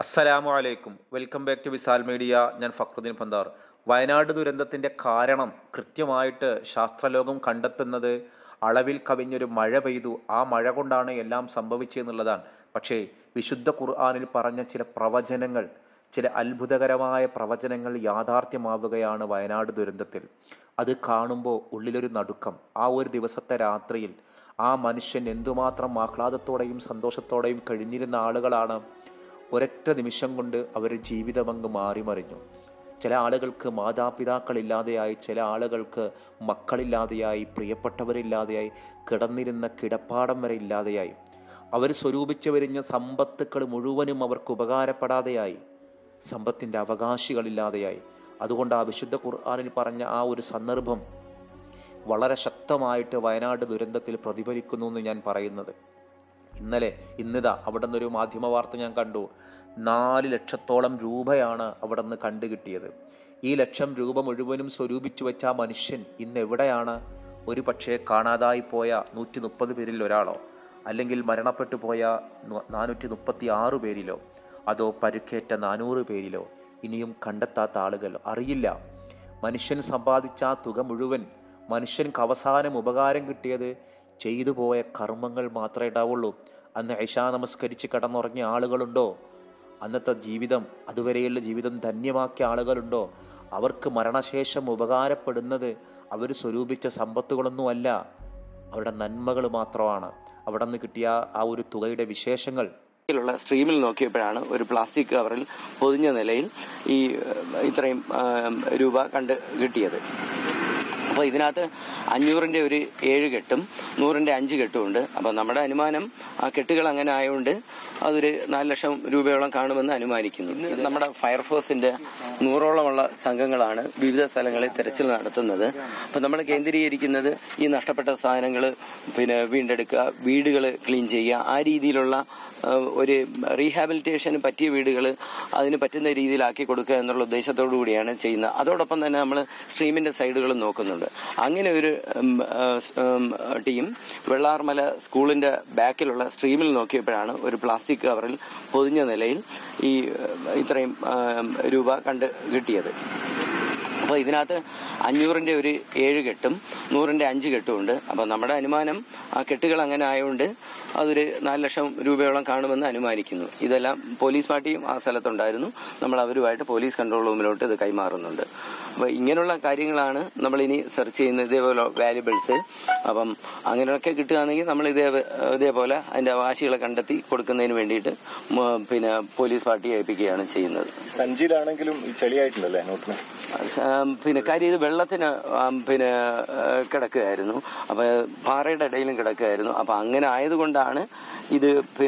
അസ്സലാമു അലൈക്കും. Welcome back to Visal media. ഞാൻ ഫക്രുദ്ദീൻ പന്താർ. വയനാട് ദുരന്തത്തിൻ്റെ കാരണം കൃത്യമായിട്ട് ശാസ്ത്രലോകം കണ്ടെത്തുന്നത് അളവിൽ കവിഞ്ഞൊരു മഴ പെയ്തു, ആ മഴ കൊണ്ടാണ് എല്ലാം സംഭവിച്ചതെന്നുള്ളതാണ്. പക്ഷേ വിശുദ്ധ ഖുർആനിൽ പറഞ്ഞ ചില പ്രവചനങ്ങൾ, ചില അത്ഭുതകരമായ പ്രവചനങ്ങൾ യാഥാർത്ഥ്യമാവുകയാണ് വയനാട് ദുരന്തത്തിൽ. അത് കാണുമ്പോൾ ഉള്ളിലൊരു നടുക്കം. ആ ഒരു ദിവസത്തെ രാത്രിയിൽ ആ മനുഷ്യൻ എന്തുമാത്രം ആഹ്ലാദത്തോടെയും സന്തോഷത്തോടെയും കഴിഞ്ഞിരുന്ന ആളുകളാണ് ഒരൊറ്റ നിമിഷം കൊണ്ട് അവരുടെ ജീവിതമങ്ങ് മാറിമറിഞ്ഞു. ചില ആളുകൾക്ക് മാതാപിതാക്കളില്ലാതെയായി, ചില ആളുകൾക്ക് മക്കളില്ലാതെയായി, പ്രിയപ്പെട്ടവരില്ലാതെയായി, കിടന്നിരുന്ന കിടപ്പാടം വരെ ഇല്ലാതെയായി. അവർ സ്വരൂപിച്ചു വരിഞ്ഞ സമ്പത്തുക്കൾ മുഴുവനും അവർക്ക് ഉപകാരപ്പെടാതെയായി, സമ്പത്തിൻ്റെ അവകാശികളില്ലാതെയായി. അതുകൊണ്ട് ആ വിശുദ്ധ ഖുർആനിൽ പറഞ്ഞ ആ ഒരു സന്ദർഭം വളരെ ശക്തമായിട്ട് വയനാട് ദുരന്തത്തിൽ പ്രതിഫലിക്കുന്നു എന്ന് ഞാൻ പറയുന്നത്. ഇന്നിതാ അവിടെ നിന്നൊരു മാധ്യമ വാർത്ത ഞാൻ കണ്ടു. 4 ലക്ഷത്തോളം രൂപയാണ് അവിടെ നിന്ന് കണ്ടുകിട്ടിയത്. ഈ ലക്ഷം രൂപ മുഴുവനും സ്വരൂപിച്ചു വെച്ച ആ മനുഷ്യൻ ഇന്ന് എവിടെയാണ്? ഒരു പക്ഷേ കാണാതായി പോയ 130 പേരിൽ ഒരാളോ, അല്ലെങ്കിൽ മരണപ്പെട്ടു പോയ 436 പേരിലോ, അതോ പരുക്കേറ്റ 400 പേരിലോ, ഇനിയും കണ്ടെത്താത്ത ആളുകൾ അറിയില്ല. മനുഷ്യൻ സമ്പാദിച്ച ആ തുക മുഴുവൻ മനുഷ്യൻക്ക് അവസാനം ഉപകാരം കിട്ടിയത് ചെയ്തു പോയ കർമ്മങ്ങൾ മാത്രമേ ഉണ്ടാവുള്ളൂ. അന്ന് ഇശാ നമസ്കരിച്ച് കടന്നുറങ്ങിയ ആളുകളുണ്ടോ? അന്നത്തെ ജീവിതം, അതുവരെയുള്ള ജീവിതം ധന്യമാക്കിയ ആളുകളുണ്ടോ? അവർക്ക് മരണശേഷം ഉപകാരപ്പെടുന്നത് അവർ സ്വരൂപിച്ച സമ്പത്തുകളൊന്നുമല്ല, അവരുടെ നന്മകൾ മാത്രമാണ്. അവിടെ നിന്ന് കിട്ടിയ ആ ഒരു തുകയുടെ വിശേഷങ്ങൾ സ്ട്രീമിൽ നോക്കിയപ്പോഴാണ് ഒരു പ്ലാസ്റ്റിക് കവറിൽ പൊതിഞ്ഞ നിലയിൽ ഈ ഇത്രയും രൂപ കിട്ടിയത്. അപ്പോൾ ഇതിനകത്ത് 500-ന്റെ ഒരു 7 കെട്ടും 100-ന്റെ 5 കെട്ടും ഉണ്ട്. അപ്പോൾ നമ്മുടെ അനുമാനം ആ കെട്ടുകൾ അങ്ങനെ ആയതുകൊണ്ട് അതൊരു 4 ലക്ഷം രൂപയോളം കാണുമെന്ന് അനുമാനിക്കുന്നു. നമ്മുടെ ഫയർഫോഴ്സിന്റെ 100ഓളമുള്ള സംഘങ്ങളാണ് വിവിധ സ്ഥലങ്ങളിൽ തെരച്ചിൽ നടത്തുന്നത്. അപ്പോൾ നമ്മൾ കേന്ദ്രീകരിക്കുന്നത് ഈ നഷ്ടപ്പെട്ട സാധനങ്ങൾ വീണ്ടെടുക്കുക, വീടുകൾ ക്ലീൻ ചെയ്യുക, ആ രീതിയിലുള്ള ഒരു റീഹാബിലിറ്റേഷന് പറ്റിയ വീടുകൾ അതിന് പറ്റുന്ന രീതിയിലാക്കി കൊടുക്കുക എന്നുള്ള ഉദ്ദേശത്തോടു കൂടിയാണ് ചെയ്യുന്നത്. അതോടൊപ്പം തന്നെ നമ്മൾ സ്ട്രീമിന്റെ സൈഡുകളും നോക്കുന്നുണ്ട്. അങ്ങനെ ഒരു ടീം വെള്ളാർമല സ്കൂളിന്റെ ബാക്കിലുള്ള സ്ട്രീമിൽ നോക്കിയപ്പോഴാണ് ഒരു പ്ലാസ്റ്റിക് കവറിൽ പൊതിഞ്ഞ നിലയിൽ ഈ ഇത്രയും രൂപ കിട്ടിയത്. അപ്പോൾ ഇതിനകത്ത് 500-ന്റെ ഒരു 7 കെട്ടും 100-ന്റെ 5 കെട്ടും ഉണ്ട്. അപ്പോൾ നമ്മുടെ അനുമാനം ആ കെട്ടുകൾ അങ്ങനെ ആയതുകൊണ്ട് അതൊരു 4 ലക്ഷം രൂപയോളം കാണുമെന്ന് അനുമാനിക്കുന്നു. ഇതെല്ലാം പോലീസ് പാർട്ടിയും ആ സ്ഥലത്തുണ്ടായിരുന്നു. നമ്മൾ അവരുമായിട്ട് പോലീസ് കൺട്രോൾ റൂമിലോട്ട് ഇത് കൈമാറുന്നുണ്ട്. അപ്പോൾ ഇങ്ങനെയുള്ള കാര്യങ്ങളാണ് നമ്മളിനി സെർച്ച് ചെയ്യുന്നത്, ഇതേപോലെ വാല്യുബിൾസ്. അപ്പം അങ്ങനെയൊക്കെ കിട്ടുകയാണെങ്കിൽ നമ്മൾ ഇതേപോലെ അതിന്റെ അവകാശികളെ കണ്ടെത്തി കൊടുക്കുന്നതിന് വേണ്ടിയിട്ട് പോലീസ് പാർട്ടിയെ ഏൽപ്പിക്കുകയാണ് ചെയ്യുന്നത്. സഞ്ചിയിലാണെങ്കിലും ചെളിയായിട്ടുണ്ടല്ലേ നോട്ടിന്? കാര്യം ഇത് വെള്ളത്തിന് കിടക്കുകയായിരുന്നു, അപ്പൊ പാറയുടെ ഇടയിലും കിടക്കുകയായിരുന്നു. അപ്പൊ അങ്ങനെ ആയതുകൊണ്ടാണ് ഇത്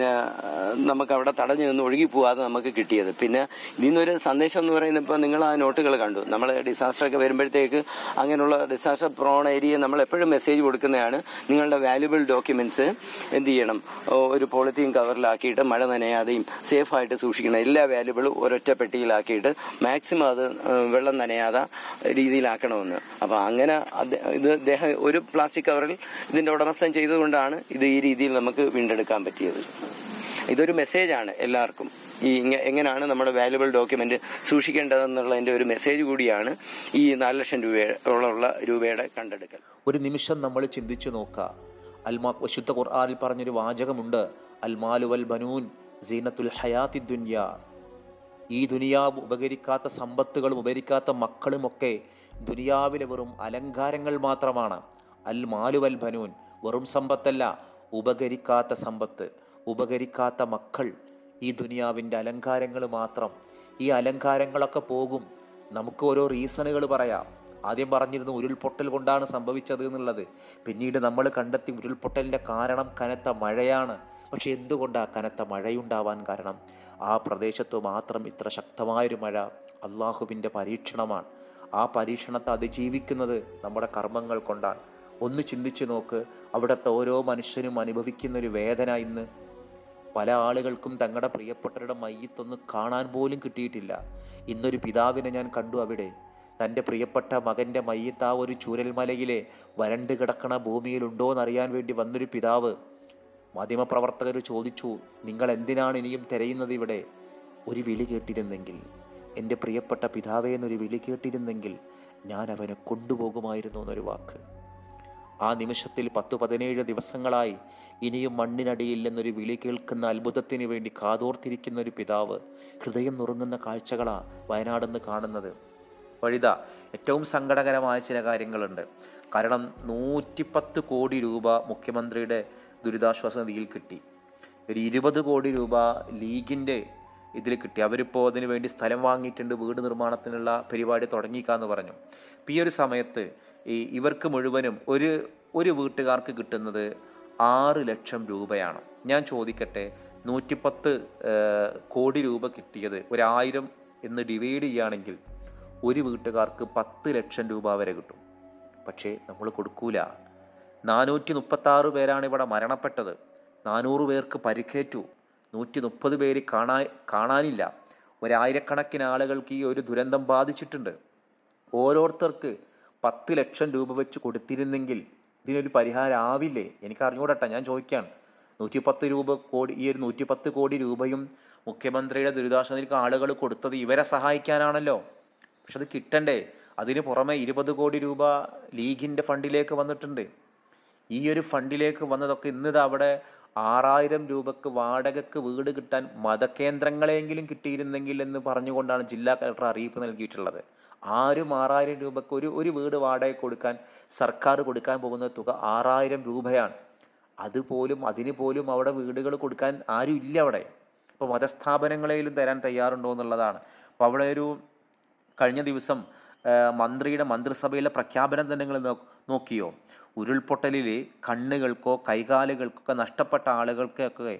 നമുക്ക് അവിടെ തടഞ്ഞു നിന്ന് ഒഴുകി പോവാതെ നമുക്ക് കിട്ടിയത്. പിന്നെ ഇതിന്നൊരു സന്ദേശം എന്ന് പറയുന്നത്, ഇപ്പൊ നിങ്ങൾ ആ നോട്ടുകൾ കണ്ടു, നമ്മൾ ഡിസാസ്റ്റർ ഒക്കെ വരുമ്പോഴത്തേക്ക് അങ്ങനെയുള്ള ഡിസാസ്റ്റർ പ്രോൺ ഏരിയ നമ്മൾ എപ്പോഴും മെസ്സേജ് കൊടുക്കുന്നതാണ്, നിങ്ങളുടെ വാല്യുബിൾ ഡോക്യുമെന്റ്സ് എന്ത് ചെയ്യണം, ഒരു പോളിത്തീൻ കവറിലാക്കിയിട്ട് മഴ നനയാതെയും സേഫ് ആയിട്ട് സൂക്ഷിക്കണം. എല്ലാ വാല്യുബിളും ഒരൊറ്റ പെട്ടിയിലാക്കിയിട്ട് മാക്സിമം അത് വെള്ളം നനയാതെ രീതിയിലാക്കണമെന്ന്. അപ്പൊ അങ്ങനെ ഇത് അദ്ദേഹം ഒരു പ്ലാസ്റ്റിക് കവറിൽ ഇതിന്റെ ഉടമസ്ഥൻ ചെയ്തുകൊണ്ടാണ് ഇത് ഈ രീതിയിൽ നമുക്ക് വീണ്ടെടുക്കാൻ പറ്റിയത്. ഇതൊരു മെസ്സേജാണ് എല്ലാവർക്കും, ഈ എങ്ങനെയാണ് നമ്മുടെ വാല്യുബിൾ ഡോക്യുമെന്റ് സൂക്ഷിക്കേണ്ടതെന്നുള്ളതിന്റെ ഒരു മെസ്സേജ് കൂടിയാണ് ഈ 4 ലക്ഷം രൂപയോളമുള്ള രൂപയുടെ കണ്ടെടുക്കൽ. ഒരു നിമിഷം നമ്മൾ ചിന്തിച്ചു നോക്കുക. വിശുദ്ധ ഖുർആനിൽ പറഞ്ഞൊരു വാചകമുണ്ട്, അൽമാലു വൽ ബനൂൻ സീനത്തുൽ ഹയാത്തി ദുനിയ. ഈ ദുനിയാവ് ഉപകരിക്കാത്ത സമ്പത്തുകളും ഉപകരിക്കാത്ത മക്കളുമൊക്കെ ദുനിയാവിലെ വെറും അലങ്കാരങ്ങൾ മാത്രമാണ്. അൽ മാലു വൽ ബനൂൻ, വെറും സമ്പത്തല്ല, ഉപകരിക്കാത്ത സമ്പത്ത്, ഉപകരിക്കാത്ത മക്കൾ ഈ ദുനിയാവിൻ്റെ അലങ്കാരങ്ങൾ മാത്രം. ഈ അലങ്കാരങ്ങളൊക്കെ പോകും. നമുക്ക് ഓരോ റീസണുകൾ പറയാം. ആദ്യം പറഞ്ഞിരുന്നു ഉരുൾപൊട്ടൽ കൊണ്ടാണ് സംഭവിച്ചത് എന്നുള്ളത്. പിന്നീട് നമ്മൾ കണ്ടെത്തി ഉരുൾപൊട്ടലിന്റെ കാരണം കനത്ത മഴയാണ്. പക്ഷെ എന്തുകൊണ്ടാണ് കനത്ത മഴയുണ്ടാവാൻ കാരണം? ആ പ്രദേശത്ത് മാത്രം ഇത്ര ശക്തമായൊരു മഴ അള്ളാഹുവിൻ്റെ പരീക്ഷണമാണ്. ആ പരീക്ഷണത്തെ അതിജീവിക്കുന്നത് നമ്മുടെ കർമ്മങ്ങൾ കൊണ്ടാണ്. ഒന്ന് ചിന്തിച്ചു നോക്ക്, അവിടുത്തെ ഓരോ മനുഷ്യനും അനുഭവിക്കുന്നൊരു വേദന ഇന്ന് പല ആളുകൾക്കും തങ്ങളുടെ പ്രിയപ്പെട്ടവരുടെ മയ്യത്തൊന്ന് കാണാൻ പോലും കിട്ടിയിട്ടില്ല. ഇന്നൊരു പിതാവിനെ ഞാൻ കണ്ടു, അവിടെ തൻ്റെ പ്രിയപ്പെട്ട മകൻ്റെ മയ്യത്ത് ആ ഒരു ചൂരൽമലയിലെ വരണ്ട് കിടക്കണ ഭൂമിയിലുണ്ടോ എന്നറിയാൻ വേണ്ടി വന്നൊരു പിതാവ് മാധ്യമപ്രവർത്തകർ ചോദിച്ചു, നിങ്ങൾ എന്തിനാണ് ഇനിയും തിരയുന്നത് ഇവിടെ? ഒരു വിളി കേട്ടിരുന്നെങ്കിൽ, എൻ്റെ പ്രിയപ്പെട്ട പിതാവേ എന്നൊരു വിളി കേട്ടിരുന്നെങ്കിൽ ഞാൻ അവനെ കൊണ്ടുപോകുമായിരുന്നു എന്നൊരു വാക്ക്. ആ നിമിഷത്തിൽ 10-17 ദിവസങ്ങളായി ഇനിയും മണ്ണിനടിയിൽ എന്നൊരു വിളി കേൾക്കുന്ന അത്ഭുതത്തിന് വേണ്ടി കാതോർത്തിരിക്കുന്ന ഒരു പിതാവ്, ഹൃദയം നുറുങ്ങുന്ന കാഴ്ചകളാ വയനാടെന്ന് കാണുന്നത്. വഴിത ഏറ്റവും സങ്കടകരമായ ചില കാര്യങ്ങളുണ്ട്. കാരണം 110 കോടി രൂപ മുഖ്യമന്ത്രിയുടെ ദുരിതാശ്വാസ നിധിയിൽ കിട്ടി. ഒരു 20 കോടി രൂപ ലീഗിൻ്റെ ഇതിൽ കിട്ടി. അവരിപ്പോൾ അതിനു വേണ്ടി സ്ഥലം വാങ്ങിയിട്ടുണ്ട്, വീട് നിർമ്മാണത്തിനുള്ള പരിപാടി തുടങ്ങിക്കാന്ന് പറഞ്ഞു. ഈ ഒരു സമയത്ത് ഇവർക്ക് മുഴുവനും ഒരു വീട്ടുകാർക്ക് കിട്ടുന്നത് 6 ലക്ഷം രൂപയാണ്. ഞാൻ ചോദിക്കട്ടെ, 110 കോടി രൂപ കിട്ടിയത് 1000 എന്ന് ഡിവൈഡ് ചെയ്യുകയാണെങ്കിൽ ഒരു വീട്ടുകാർക്ക് 10 ലക്ഷം രൂപ വരെ കിട്ടും. പക്ഷേ നമ്മൾ കൊടുക്കൂല. 436 പേരാണ് ഇവിടെ മരണപ്പെട്ടത്. 400 പേർക്ക് പരിക്കേറ്റു. 130 പേര് കാണാനില്ല. 1000കണക്കിന് ആളുകൾക്ക് ഈ ഒരു ദുരന്തം ബാധിച്ചിട്ടുണ്ട്. ഓരോരുത്തർക്ക് 10 ലക്ഷം രൂപ വെച്ച് കൊടുത്തിരുന്നെങ്കിൽ ഇതിനൊരു പരിഹാരം ആവില്ലേ? എനിക്ക് അറിഞ്ഞൂടട്ടെ, ഞാൻ ചോദിക്കുകയാണ്. 110 കോടി രൂപയും മുഖ്യമന്ത്രിയുടെ ദുരിതാശ്വാസ ആളുകൾ കൊടുത്തത് ഇവരെ സഹായിക്കാനാണല്ലോ. പക്ഷെ അത് കിട്ടണ്ടേ? അതിന് പുറമെ 20 കോടി രൂപ ലീഗിൻ്റെ ഫണ്ടിലേക്ക് വന്നിട്ടുണ്ട്. ഈ ഒരു ഫണ്ടിലേക്ക് വന്നതൊക്കെ ഇന്നിത് അവിടെ 6000 രൂപക്ക് വാടകയ്ക്ക് വീട് കിട്ടാൻ മതകേന്ദ്രങ്ങളെങ്കിലും കിട്ടിയിരുന്നെങ്കിൽ എന്ന് പറഞ്ഞുകൊണ്ടാണ് ജില്ലാ കളക്ടർ അറിയിപ്പ് നൽകിയിട്ടുള്ളത്. ആരും 6000 രൂപക്ക് ഒരു വീട് വാടക കൊടുക്കാൻ സർക്കാർ കൊടുക്കാൻ പോകുന്ന തുക 6000 രൂപയാണ്. അതിന് പോലും അവിടെ വീടുകൾ കൊടുക്കാൻ ആരും ഇല്ല അവിടെ. ഇപ്പോൾ മതസ്ഥാപനങ്ങളെങ്കിലും തരാൻ തയ്യാറുണ്ടോ എന്നുള്ളതാണ്. അപ്പോൾ അവിടെ കഴിഞ്ഞ ദിവസം മന്ത്രിയുടെ മന്ത്രിസഭയിലെ പ്രഖ്യാപനം തന്നെ നിങ്ങൾ നോക്കിയോ? ഉരുൾപൊട്ടലിൽ കണ്ണുകൾക്കോ കൈകാലുകൾക്കൊക്കെ നഷ്ടപ്പെട്ട ആളുകൾക്കൊക്കെ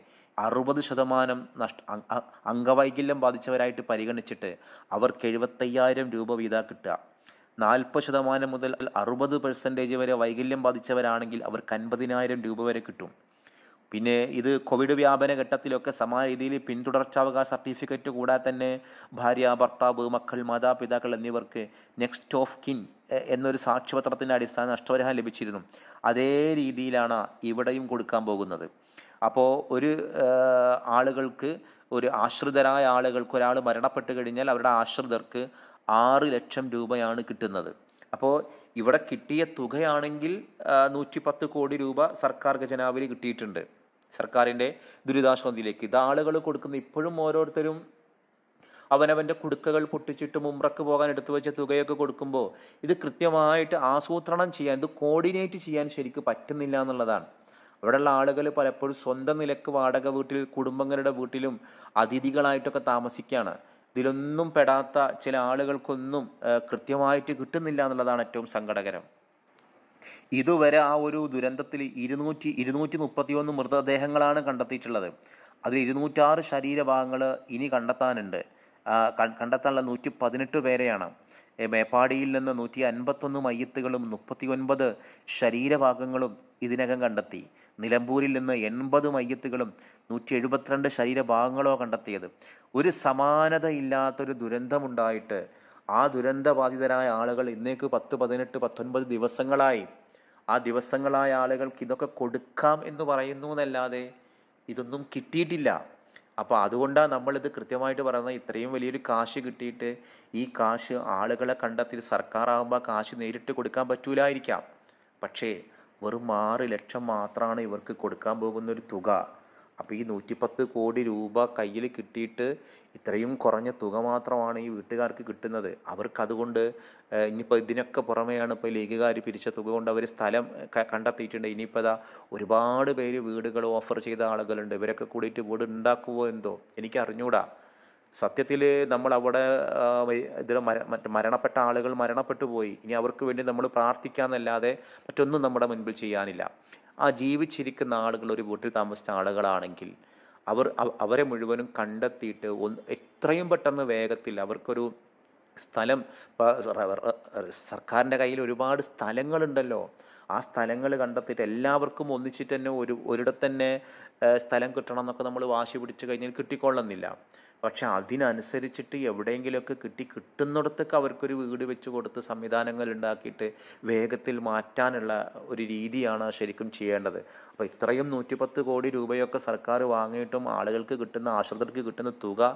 60% അംഗവൈകല്യം ബാധിച്ചവരായിട്ട് പരിഗണിച്ചിട്ട് അവർക്ക് 75,000 രൂപ വീതം കിട്ടുക. 40% മുതൽ 60% വരെ വൈകല്യം ബാധിച്ചവരാണെങ്കിൽ അവർക്ക് 50,000 രൂപ വരെ കിട്ടും. പിന്നെ ഇത് കോവിഡ് വ്യാപന ഘട്ടത്തിലൊക്കെ സമാന രീതിയിൽ പിന്തുടർച്ചാവകാശ സർട്ടിഫിക്കറ്റ് കൂടാതെ തന്നെ ഭാര്യ, ഭർത്താവ്, മക്കൾ, മാതാപിതാക്കൾ എന്നിവർക്ക് നെക്സ്റ്റ് ഓഫ് കിൻ എന്നൊരു സാക്ഷ്യപത്രത്തിൻ്റെ അടിസ്ഥാന നഷ്ടപരിഹാരം ലഭിച്ചിരുന്നു. അതേ രീതിയിലാണ് ഇവിടെയും കൊടുക്കാൻ പോകുന്നത്. അപ്പോൾ ആളുകൾക്ക്, ഒരു ആശ്രിതരായ ആളുകൾക്ക്, ഒരാൾ മരണപ്പെട്ട് കഴിഞ്ഞാൽ അവരുടെ ആശ്രിതർക്ക് 6 ലക്ഷം രൂപയാണ് കിട്ടുന്നത്. അപ്പോൾ ഇവിടെ കിട്ടിയ തുകയാണെങ്കിൽ 110 കോടി രൂപ സർക്കാർ ഖജനാവിൽ കിട്ടിയിട്ടുണ്ട്, സർക്കാരിൻ്റെ ദുരിതാശ്വാസത്തിലേക്ക്. ഇത് ആളുകൾ കൊടുക്കുന്ന, ഇപ്പോഴും ഓരോരുത്തരും അവനവൻ്റെ കുടുക്കകൾ പൊട്ടിച്ചിട്ട് ഉംറക്ക് പോകാൻ എടുത്തു വെച്ച തുകയൊക്കെ കൊടുക്കുമ്പോൾ ഇത് കൃത്യമായിട്ട് ആസൂത്രണം ചെയ്യാൻ, ഇത് കോർഡിനേറ്റ് ചെയ്യാൻ ശരിക്കും പറ്റുന്നില്ല എന്നുള്ളതാണ്. അവിടെയുള്ള ആളുകൾ പലപ്പോഴും സ്വന്തം നിലക്ക് വാടക വീട്ടിൽ, കുടുംബങ്ങളുടെ വീട്ടിലും അതിഥികളായിട്ടൊക്കെ താമസിക്കുകയാണ്. ഇതിലൊന്നും പെടാത്ത ചില ആളുകൾക്കൊന്നും കൃത്യമായിട്ട് കിട്ടുന്നില്ല എന്നുള്ളതാണ് ഏറ്റവും സങ്കടകരം. ഇതുവരെ ആ ഒരു ദുരന്തത്തിൽ 231 മൃതദേഹങ്ങളാണ് കണ്ടെത്തിയിട്ടുള്ളത്. അതിൽ 206 ശരീരഭാഗങ്ങൾ ഇനി കണ്ടെത്താനുണ്ട്. കണ്ടെത്താനുള്ള 118 പേരെയാണ്. മേപ്പാടിയിൽ നിന്ന് 151 മയ്യത്തുകളും 39 ശരീരഭാഗങ്ങളും ഇതിനകം കണ്ടെത്തി. നിലമ്പൂരിൽ നിന്ന് 80 മയ്യത്തുകളും 172 ശരീരഭാഗങ്ങളോ കണ്ടെത്തിയത്. ഒരു സമാനതയില്ലാത്തൊരു ദുരന്തമുണ്ടായിട്ട് ആ ദുരന്തബാധിതരായ ആളുകൾ ഇന്നേക്ക് 10, 18, 19 ദിവസങ്ങളായി, ആ ദിവസങ്ങളായ ആളുകൾക്ക് ഇതൊക്കെ കൊടുക്കാം എന്ന് പറയുന്നു എന്നല്ലാതെ ഇതൊന്നും കിട്ടിയിട്ടില്ല. അപ്പോൾ അതുകൊണ്ടാണ് നമ്മളിത് കൃത്യമായിട്ട് പറയുന്നത്. ഇത്രയും വലിയൊരു കാശ് കിട്ടിയിട്ട് ഈ കാശ് ആളുകളെ കണ്ടെത്തി സർക്കാർ ആകുമ്പോൾ കാശ് നേരിട്ട് കൊടുക്കാൻ പറ്റൂലായിരിക്കാം. പക്ഷേ വെറും 6 ലക്ഷം മാത്രമാണ് ഇവർക്ക് കൊടുക്കാൻ പോകുന്നൊരു തുക. അപ്പോൾ ഈ 110 കോടി രൂപ കയ്യിൽ കിട്ടിയിട്ട് ഇത്രയും കുറഞ്ഞ തുക മാത്രമാണ് ഈ വീട്ടുകാർക്ക് കിട്ടുന്നത്. അവർക്കതുകൊണ്ട് ഇനിയിപ്പോൾ ഇതിനൊക്കെ പുറമെയാണ് ഇപ്പോൾ ലീഗുകാർ പിരിച്ച തുക കൊണ്ട് അവർ സ്ഥലം കണ്ടെത്തിയിട്ടുണ്ട്. ഇനിയിപ്പോൾ ഒരുപാട് പേര് വീടുകൾ ഓഫർ ചെയ്ത ആളുകളുണ്ട്. ഇവരൊക്കെ കൂടിയിട്ട് വീട് ഉണ്ടാക്കുമോ എന്തോ എനിക്കറിഞ്ഞൂടാ. സത്യത്തിൽ നമ്മൾ അവിടെ ഇതിൽ മരണപ്പെട്ട ആളുകൾ മരണപ്പെട്ടു പോയി. ഇനി അവർക്ക് വേണ്ടി നമ്മൾ പ്രാർത്ഥിക്കാന്നല്ലാതെ മറ്റൊന്നും നമ്മുടെ മുൻപിൽ ചെയ്യാനില്ല. ആ ജീവിച്ചിരിക്കുന്ന ആളുകൾ ഒരു വീട്ടിൽ താമസിച്ച ആളുകളാണെങ്കിൽ അവരെ മുഴുവനും കണ്ടെത്തിയിട്ട് എത്രയും പെട്ടെന്ന് വേഗത്തിൽ അവർക്കൊരു സ്ഥലം, സർക്കാരിൻ്റെ കയ്യിൽ ഒരുപാട് സ്ഥലങ്ങളുണ്ടല്ലോ, ആ സ്ഥലങ്ങൾ കണ്ടെത്തിയിട്ട് എല്ലാവർക്കും ഒന്നിച്ചിട്ട് തന്നെ ഒരിടത്ത് തന്നെ സ്ഥലം കിട്ടണം എന്നൊക്കെ നമ്മൾ വാശി പിടിച്ചു കഴിഞ്ഞാൽ കിട്ടിക്കൊള്ളുന്നില്ല. പക്ഷെ അതിനനുസരിച്ചിട്ട് എവിടെയെങ്കിലുമൊക്കെ കിട്ടുന്നിടത്തൊക്കെ അവർക്കൊരു വീട് വെച്ച് കൊടുത്ത് സംവിധാനങ്ങൾ ഉണ്ടാക്കിയിട്ട് വേഗത്തിൽ മാറ്റാനുള്ള ഒരു രീതിയാണ് ശരിക്കും ചെയ്യേണ്ടത്. അപ്പോൾ ഇത്രയും 110 കോടി രൂപയൊക്കെ സർക്കാർ വാങ്ങിയിട്ടും ആളുകൾക്ക് കിട്ടുന്ന, ആശ്രിതർക്ക് കിട്ടുന്ന തുക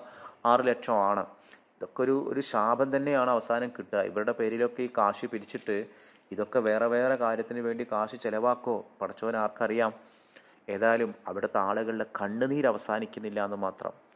6 ലക്ഷമാണ്. ഇതൊക്കെ ഒരു ശാപം തന്നെയാണ് അവസാനം കിട്ടുക. ഇവരുടെ പേരിലൊക്കെ ഈ കാശ് പിരിച്ചിട്ട് ഇതൊക്കെ വേറെ വേറെ കാര്യത്തിന് വേണ്ടി കാശ് ചെലവാക്കോ പടച്ചോൻ ആർക്കറിയാം. ഏതായാലും അവിടുത്തെ ആളുകളുടെ കണ്ണുനീര് അവസാനിക്കുന്നില്ല എന്ന് മാത്രം.